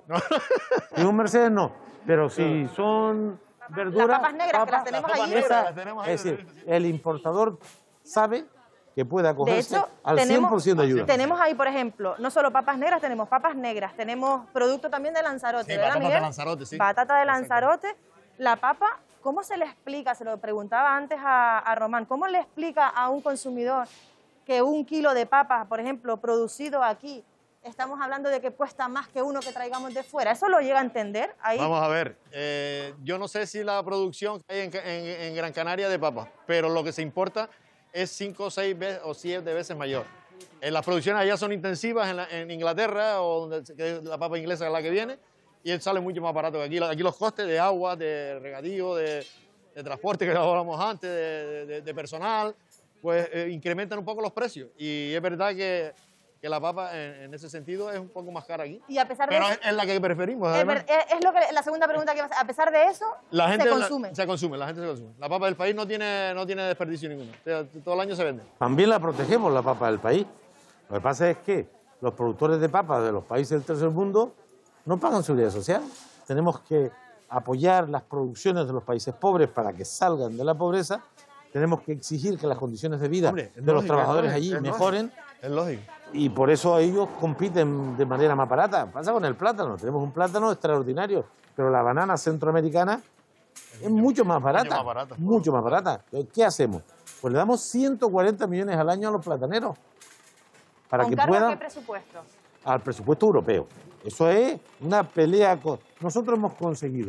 Si es un Mercedes, no. Pero si son verduras... Las papas negras, que las tenemos papas allí. negras, esa- las tenemos ahí, es decir, el importador sabe que puede De acogerse hecho, al cien por ciento de ayuda. tenemos ahí, por ejemplo, no solo papas negras, tenemos papas negras, tenemos producto también de Lanzarote, Sí, ¿verdad, batata de Miguel? Lanzarote, sí. Batata de Lanzarote. La papa, ¿cómo se le explica? Se lo preguntaba antes a, a Román, ¿cómo le explica a un consumidor que un kilo de papas, por ejemplo, producido aquí estamos hablando de que cuesta más que uno que traigamos de fuera. ¿Eso lo llega a entender? Ahí. Vamos a ver, eh, yo no sé si la producción que hay en, en, en Gran Canaria de papas, pero lo que se importa es cinco, seis veces o siete veces mayor. En las producciones allá son intensivas, en, la, en Inglaterra, o donde que la papa inglesa es la que viene, y sale mucho más barato que aquí. Aquí los costes de agua, de regadío, de, de transporte, que hablamos antes, de, de, de personal, pues eh, incrementan un poco los precios. Y es verdad que, que la papa en, en ese sentido es un poco más cara aquí. Y a pesar de Pero eso, es, es la que preferimos. Es, ver, es, es lo que la segunda pregunta que a pesar de eso, la gente se consume. La, se consume, la gente se consume. La papa del país no tiene, no tiene desperdicio ninguno. Todo el año se vende. También la protegemos, la papa del país. Lo que pasa es que los productores de papas de los países del tercer mundo no pagan seguridad social. Tenemos que apoyar las producciones de los países pobres para que salgan de la pobreza. Tenemos que exigir que las condiciones de vida Hombre, de los lógico, trabajadores es allí lógico, mejoren. Es lógico. Y por eso ellos compiten de manera más barata. Pasa con el plátano. Tenemos un plátano extraordinario, pero la banana centroamericana es mucho más barata. Mucho más barata. Mucho más barata. ¿Qué hacemos? Pues le damos ciento cuarenta millones al año a los plataneros. Para ¿Con que cargo a puedan... qué presupuesto? Al presupuesto europeo. Eso es una pelea con... Nosotros hemos conseguido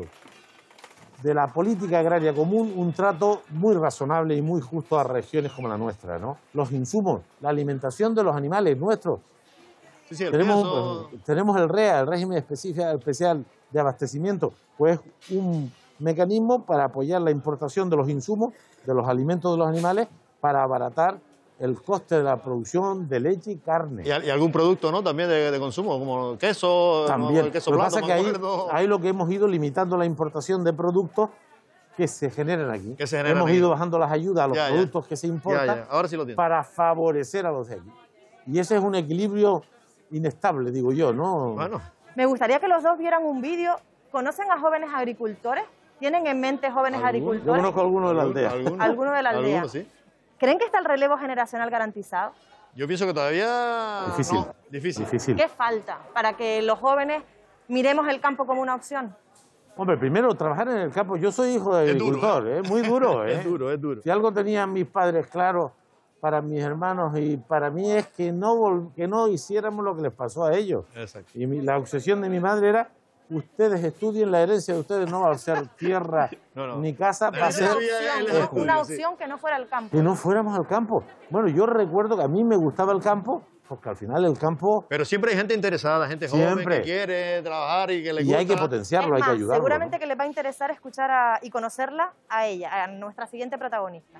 de la política agraria común un trato muy razonable y muy justo a regiones como la nuestra, ¿no? Los insumos, la alimentación de los animales nuestros. Sí, sí, el tenemos, pienso... un, tenemos el R E A, el régimen especial de abastecimiento, pues un mecanismo para apoyar la importación de los insumos, de los alimentos de los animales, para abaratar el coste de la producción de leche y carne. Y, y algún producto, ¿no? También de, de consumo, como queso, También. el queso Lo que blanco, pasa es que ahí, acuerdo. ahí lo que hemos ido limitando la importación de productos que se generan aquí. Que se generan hemos aquí. ido bajando las ayudas a los Ya, ya. productos que se importan Ya, ya. Ahora sí lo entiendo. para favorecer a los de aquí. Y ese es un equilibrio inestable, digo yo, ¿no? Bueno. Me gustaría que los dos vieran un vídeo. ¿Conocen a jóvenes agricultores? ¿Tienen en mente jóvenes Yo agricultores? conozco a algunos de la aldea. ¿Alguno? Alguno de la aldea. Alguno, sí. ¿Creen que está el relevo generacional garantizado? Yo pienso que todavía... Difícil. No, difícil. Difícil. ¿Qué falta para que los jóvenes miremos el campo como una opción? Hombre, primero, trabajar en el campo. Yo soy hijo de Es duro, agricultor, ¿eh? Muy duro, ¿eh? Es duro, es duro. Si algo tenían mis padres claro para mis hermanos y para mí es que no, vol- que no hiciéramos lo que les pasó a ellos. Exacto. Y mi- la obsesión de mi madre era, ustedes estudien, la herencia de ustedes no va a ser tierra No, no. ni casa, va a Una ser opción, estudio, una sí. opción que no fuera el campo. que no fuéramos al campo. Bueno, yo recuerdo que a mí me gustaba el campo, porque al final el campo... Pero siempre hay gente interesada, gente joven Siempre. que quiere trabajar y que le Y gusta. hay que potenciarlo, Es hay que más, ayudarlo. seguramente ¿no? que les va a interesar escuchar a- y conocerla a ella, a nuestra siguiente protagonista.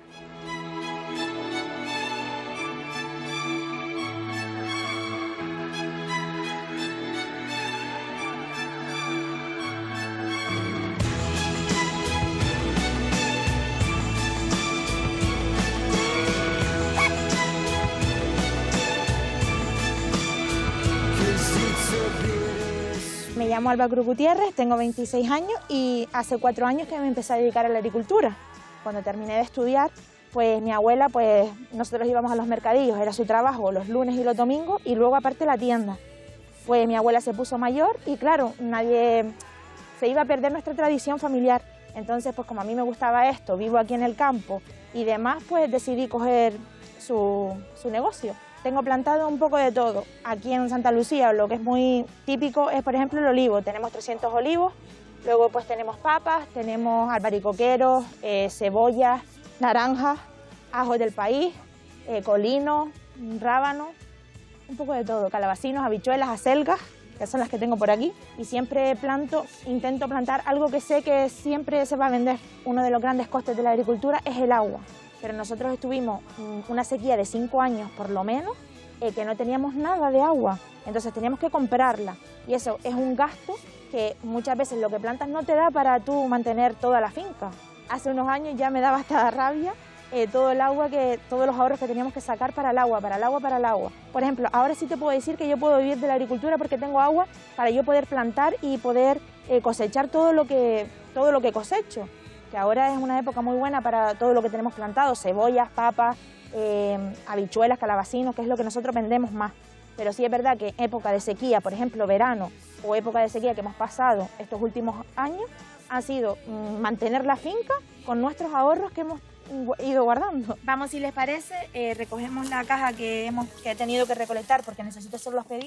Me llamo Alba Cruz Gutiérrez, tengo veintiséis años y hace cuatro años que me empecé a dedicar a la agricultura. Cuando terminé de estudiar, pues mi abuela, pues nosotros íbamos a los mercadillos, era su trabajo los lunes y los domingos y luego aparte la tienda. Pues mi abuela se puso mayor y claro, nadie se iba a perder nuestra tradición familiar. Entonces, pues como a mí me gustaba esto, vivo aquí en el campo y demás, pues decidí coger su, su negocio. Tengo plantado un poco de todo. Aquí en Santa Lucía lo que es muy típico es, por ejemplo, el olivo. Tenemos trescientos olivos, luego pues tenemos papas, tenemos albaricoqueros, eh, cebollas, naranjas, ajos del país, eh, colinos, rábanos, un poco de todo. Calabacinos, habichuelas, acelgas, que son las que tengo por aquí. Y siempre planto, intento plantar algo que sé que siempre se va a vender. Uno de los grandes costes de la agricultura es el agua. Pero nosotros estuvimos mm, una sequía de cinco años por lo menos, eh, que no teníamos nada de agua, entonces teníamos que comprarla. Y eso es un gasto que muchas veces lo que plantas no te da para tú mantener toda la finca. Hace unos años ya me daba hasta rabia eh, todo el agua, que, todos los ahorros que teníamos que sacar para el agua, para el agua, para el agua. Por ejemplo, ahora sí te puedo decir que yo puedo vivir de la agricultura porque tengo agua para yo poder plantar y poder eh, cosechar todo lo que, todo lo que cosecho. Que ahora es una época muy buena para todo lo que tenemos plantado, cebollas, papas, eh, habichuelas, calabacinos, que es lo que nosotros vendemos más. Pero sí es verdad que época de sequía, por ejemplo, verano o época de sequía que hemos pasado estos últimos años, ha sido mm, mantener la finca con nuestros ahorros que hemos ido guardando. Vamos, si les parece, eh, recogemos la caja que, hemos, que he tenido que recolectar porque necesito hacer los pedidos.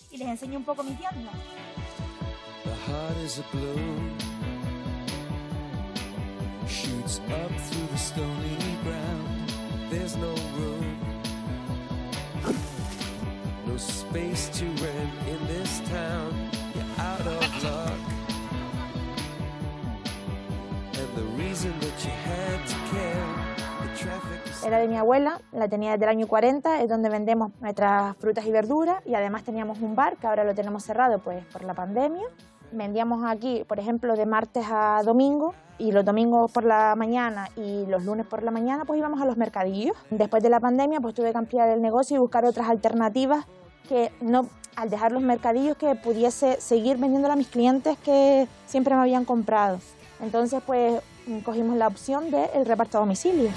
y les enseño un poco mi tienda. The heart is a balloon, shoots up through the stony ground. There's no room, no space to rent in this town. You're out of luck, and the reason that you had to care, the traffic is... Era de mi abuela, la tenía desde el año cuarenta, es donde vendemos nuestras frutas y verduras, y además teníamos un bar que ahora lo tenemos cerrado pues por la pandemia. Vendíamos aquí, por ejemplo, de martes a domingo, y los domingos por la mañana y los lunes por la mañana pues íbamos a los mercadillos. Después de la pandemia pues tuve que ampliar el negocio y buscar otras alternativas que no, al dejar los mercadillos, que pudiese seguir vendiéndolo a mis clientes que siempre me habían comprado. Entonces pues cogimos la opción del reparto a domicilio.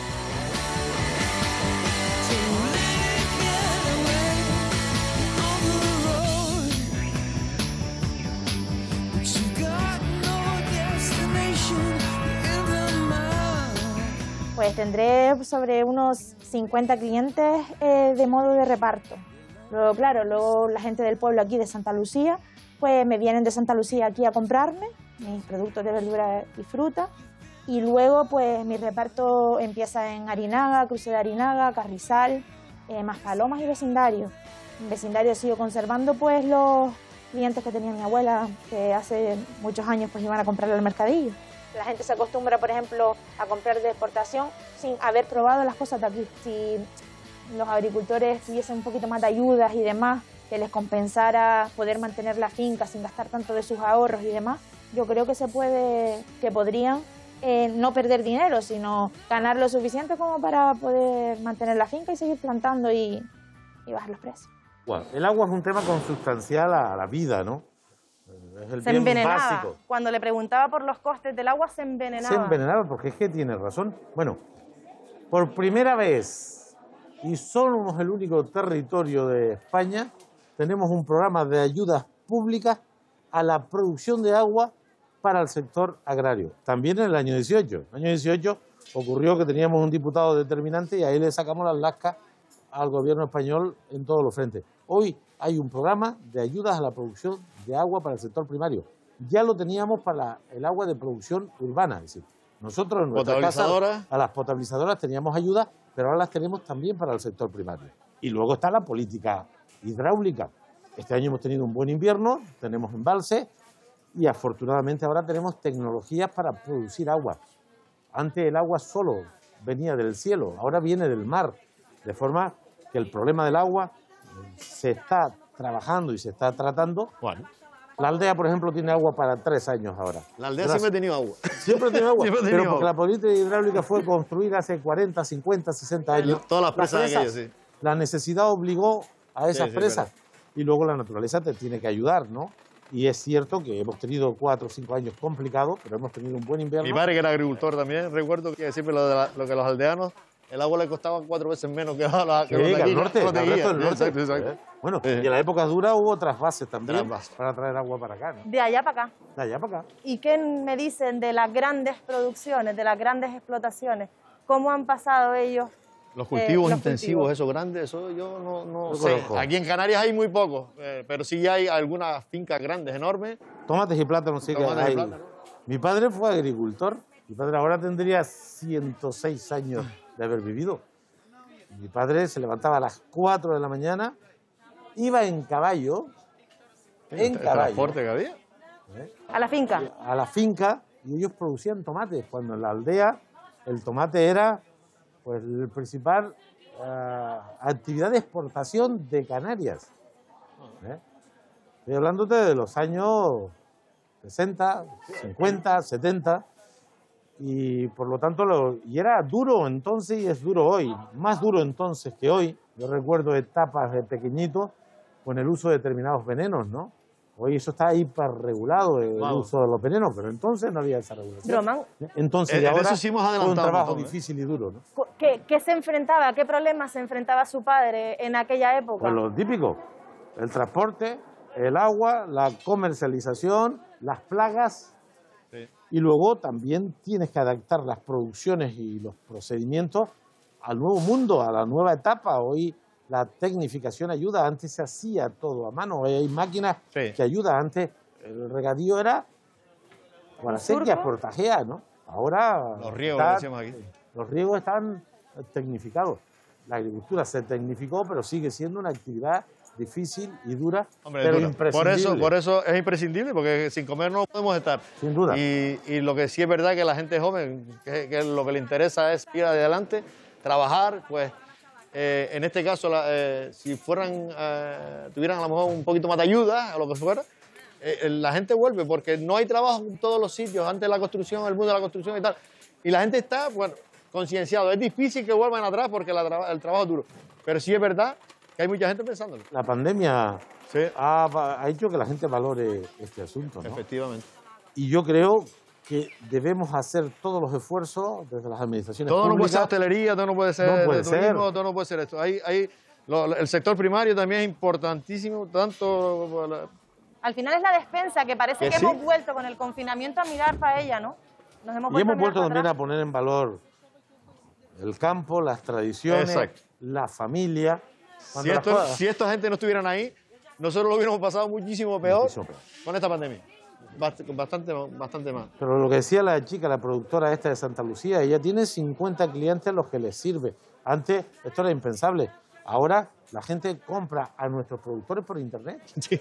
Pues tendré sobre unos cincuenta clientes eh, de modo de reparto. Luego, claro, luego la gente del pueblo aquí de Santa Lucía, pues me vienen de Santa Lucía aquí a comprarme mis productos de verdura y fruta. Y luego, pues mi reparto empieza en Arinaga, Cruce de Arinaga, Carrizal, eh, Maspalomas y vecindario. En vecindario sigo conservando pues los clientes que tenía mi abuela, que hace muchos años pues iban a comprarle al mercadillo. La gente se acostumbra, por ejemplo, a comprar de exportación sin haber probado las cosas de aquí. Si los agricultores tuviesen un poquito más de ayudas y demás, que les compensara poder mantener la finca sin gastar tanto de sus ahorros y demás, yo creo que se puede, que podrían eh, no perder dinero, sino ganar lo suficiente como para poder mantener la finca y seguir plantando y, y bajar los precios. Bueno, el agua es un tema consustancial a la vida, ¿no? Es el Se bien envenenaba. básico. Cuando le preguntaba por los costes del agua, se envenenaba. Se envenenaba porque es que tiene razón. Bueno, por primera vez, y somos el único territorio de España, tenemos un programa de ayudas públicas a la producción de agua para el sector agrario. También en el año dieciocho. En el año dieciocho ocurrió que teníamos un diputado determinante y ahí le sacamos las lascas al gobierno español en todos los frentes. Hoy hay un programa de ayudas a la producción de agua para el sector primario. Ya lo teníamos para el agua de producción urbana. Es decir, nosotros en nuestra casa a las potabilizadoras teníamos ayudas, pero ahora las tenemos también para el sector primario. Y luego está la política hidráulica. Este año hemos tenido un buen invierno, tenemos embalse y afortunadamente ahora tenemos tecnologías para producir agua. Antes el agua solo venía del cielo, ahora viene del mar, de forma que el problema del agua se está trabajando y se está tratando. Bueno, la aldea, por ejemplo, tiene agua para tres años ahora. La aldea siempre ha tenido agua. Siempre ha tenido agua, Siempre ha pero tenido porque agua. la política hidráulica fue construida hace cuarenta, cincuenta, sesenta años. Todas las presas de aquellas, sí. La necesidad obligó a esas Sí, sí, presas verdad. y luego la naturaleza te tiene que ayudar, ¿no? Y es cierto que hemos tenido cuatro o cinco años complicados, pero hemos tenido un buen invierno. Mi padre, que era agricultor también, recuerdo que siempre lo de la- lo que los aldeanos, el agua le costaba cuatro veces menos que, a la, que Sí, los de que al aquí, norte, los de al resto aquí. del norte. Exacto, exacto. ¿Eh? Bueno, y en la época dura hubo otras bases también Otras bases. para traer agua para acá, ¿no? De allá para acá. De allá para acá. ¿Y qué me dicen de las grandes producciones, de las grandes explotaciones? ¿Cómo han pasado ellos? Los eh, cultivos los intensivos, cultivos? esos grandes, eso yo no, no Yo sé. conozco. Aquí en Canarias hay muy pocos, eh, pero sí hay algunas fincas grandes, enormes. Tomates y plátanos, sí que Tomates y hay. plátanos. Mi padre fue agricultor. Mi padre ahora tendría ciento seis años de haber vivido. Mi padre se levantaba a las cuatro de la mañana, iba en caballo, en El caballo, transporte que había. ¿eh? A la finca. a la finca, y ellos producían tomates, cuando en la aldea el tomate era pues el principal eh, actividad de exportación de Canarias. ¿eh? Estoy hablándote de los años sesenta, cincuenta, setenta, y por lo tanto, lo, y era duro entonces y es duro hoy, más duro entonces que hoy. Yo recuerdo etapas de pequeñito con el uso de determinados venenos, ¿no? Hoy eso está hiperregulado, el Wow. uso de los venenos, pero entonces no había esa regulación. Broma. Entonces, En- y en ahora eso sí hemos fue un adelantado un trabajo montón, ¿eh? difícil y duro, ¿no? ¿Qué, qué se enfrentaba, a qué problemas se enfrentaba su padre en aquella época? Pues lo típico, el transporte, el agua, la comercialización, las plagas, Sí. y luego también tienes que adaptar las producciones y los procedimientos al nuevo mundo, a la nueva etapa. Hoy la tecnificación ayuda. Antes se hacía todo a mano. Hay máquinas sí. que ayudan. Antes el regadío era con acequias, por tajea, ¿no? Ahora los riegos, está, decimos aquí. Los riegos están tecnificados. La agricultura se tecnificó, pero sigue siendo una actividad difícil y dura, Hombre, pero dura. imprescindible. Por eso, por eso es imprescindible, porque sin comer no podemos estar. Sin duda. Y, y lo que sí es verdad que la gente joven, que, que lo que le interesa es ir adelante, trabajar, pues eh, en este caso, la, eh, si fueran, eh, tuvieran a lo mejor un poquito más de ayuda, a lo que fuera, eh, la gente vuelve, porque no hay trabajo en todos los sitios, antes de la construcción, el mundo de la construcción y tal. Y la gente está, bueno, concienciado. Es difícil que vuelvan atrás porque la, el trabajo es duro, pero sí es verdad que hay mucha gente pensándolo. La pandemia sí. ha, ha hecho que la gente valore este asunto, ¿no? Efectivamente. Y yo creo que debemos hacer todos los esfuerzos desde las administraciones todo públicas. No puede ser hostelería, todo no puede ser no puede turismo, ser. todo no puede ser esto. Hay, hay, lo, el sector primario también es importantísimo, tanto... La... Al final es la despensa, que parece que que sí. hemos vuelto con el confinamiento a mirar para ella, ¿no? Nos hemos y hemos a vuelto para también atrás. a poner en valor el campo, las tradiciones, Exacto. la familia. Si, esto, cosas... si esta gente no estuvieran ahí, nosotros lo hubiéramos pasado muchísimo peor, muchísimo peor. con esta pandemia. Bastante, bastante más. Pero lo que decía la chica, la productora esta de Santa Lucía, ella tiene cincuenta clientes a los que les sirve. Antes esto era impensable. Ahora la gente compra a nuestros productores por internet. Sí.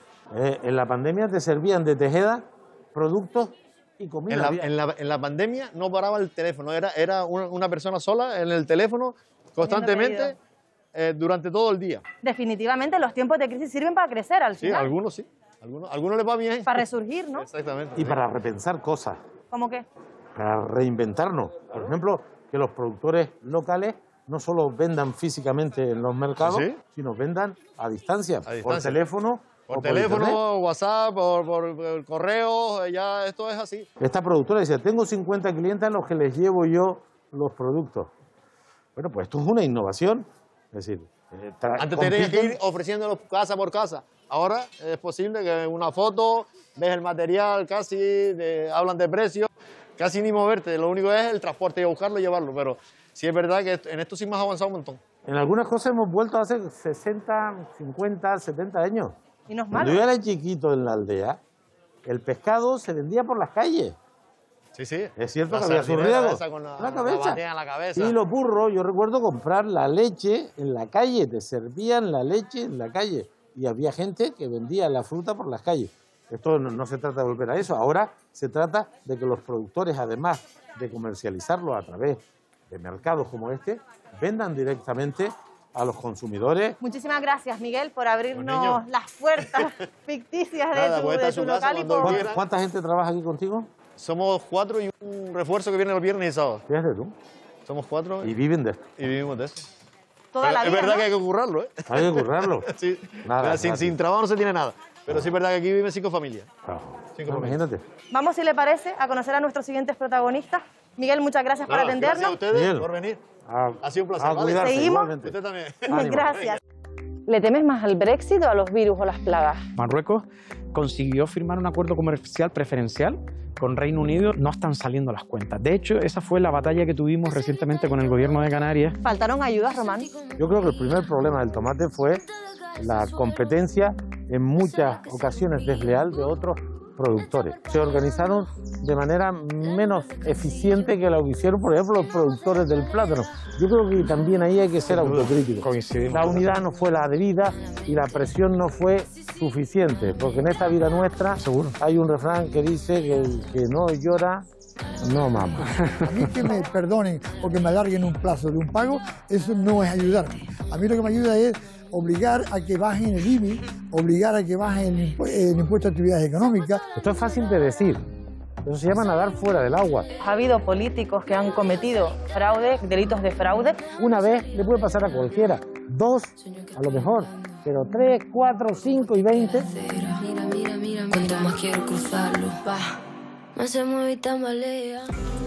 Eh, en la pandemia te servían de Tejeda productos y comida. En la, en la, en la pandemia no paraba el teléfono, era, era una, una persona sola en el teléfono constantemente eh, durante todo el día. Definitivamente los tiempos de crisis sirven para crecer al final. Sí, algunos sí. Algunos, algunos les va bien. Para resurgir, ¿no? Exactamente. Y sí. para repensar cosas. ¿Cómo qué? Para reinventarnos. Por ejemplo, que los productores locales no solo vendan físicamente en los mercados, ¿sí? sino vendan a distancia, a distancia. por teléfono. Por teléfono, por WhatsApp, por, por, por correo, ya esto es así. Esta productora dice, tengo cincuenta clientes a los que les llevo yo los productos. Bueno, pues esto es una innovación. Es decir, eh, antes tenías que ir ofreciéndolos casa por casa. Ahora es posible que una foto, ves el material casi, de, hablan de precio, casi ni moverte. Lo único es el transporte, y buscarlo y llevarlo. Pero sí es verdad que en esto sí hemos avanzado un montón. En algunas cosas hemos vuelto hace sesenta, cincuenta, setenta años. Y no es malo. Cuando yo era chiquito en la aldea, el pescado se vendía por las calles. Sí, sí. Es cierto la que había sus riegos. Con la, la, cabeza. La, la cabeza. Y los burros, yo recuerdo comprar la leche en la calle, te servían la leche en la calle. Y había gente que vendía la fruta por las calles. Esto no, no se trata de volver a eso. Ahora se trata de que los productores, además de comercializarlo a través de mercados como este, vendan directamente a los consumidores. Muchísimas gracias, Miguel, por abrirnos las puertas ficticias de Nada, tu, de tu local. Y por... ¿Cuánta, ¿Cuánta gente trabaja aquí contigo? Somos cuatro y un refuerzo que viene los viernes y sábados. Fíjate tú. Somos cuatro. Y viven de esto. Y vivimos de esto. Toda la es vida, verdad, ¿no? que hay que currarlo, ¿eh? Hay que currarlo. Sí. Nada, sin, nada. sin trabajo no se tiene nada. Pero sí es verdad que aquí viven cinco familias. Claro. Cinco no, familias. Imagínate. Vamos, si le parece, a conocer a nuestros siguientes protagonistas. Miguel, muchas gracias Nada, por atendernos. Gracias a ustedes Miguel. por venir. A, ha sido un placer. A ¿vale? cuidarse, Seguimos. igualmente. Usted también. Ánimo. Gracias. ¿Le temes más al Brexit o a los virus o las plagas? Marruecos consiguió firmar un acuerdo comercial preferencial con Reino Unido. No están saliendo las cuentas. De hecho, esa fue la batalla que tuvimos recientemente con el gobierno de Canarias. ¿Faltaron ayudas, Román? Yo creo que el primer problema del tomate fue la competencia, en muchas ocasiones desleal, de otros productores. Se organizaron de manera menos eficiente que lo que hicieron, por ejemplo, los productores del plátano. Yo creo que también ahí hay que ser autocrítico. La unidad no fue la debida y la presión no fue suficiente, porque en esta vida nuestra Seguro. hay un refrán que dice que el que no llora no mama. A mí que me perdonen o que me alarguen un plazo de un pago, eso no es ayudarme. A mí lo que me ayuda es obligar a que bajen el I B I, obligar a que bajen el, impu el impuesto a actividades económicas. Esto es fácil de decir. Eso se llama nadar fuera del agua. Ha habido políticos que han cometido fraude, delitos de fraude. Una vez le puede pasar a cualquiera. Dos, a lo mejor. Pero tres, cuatro, cinco y veinte. Mira, mira, mira, cuanto más quiero cruzarlo, va. Más se mueve y tambalea.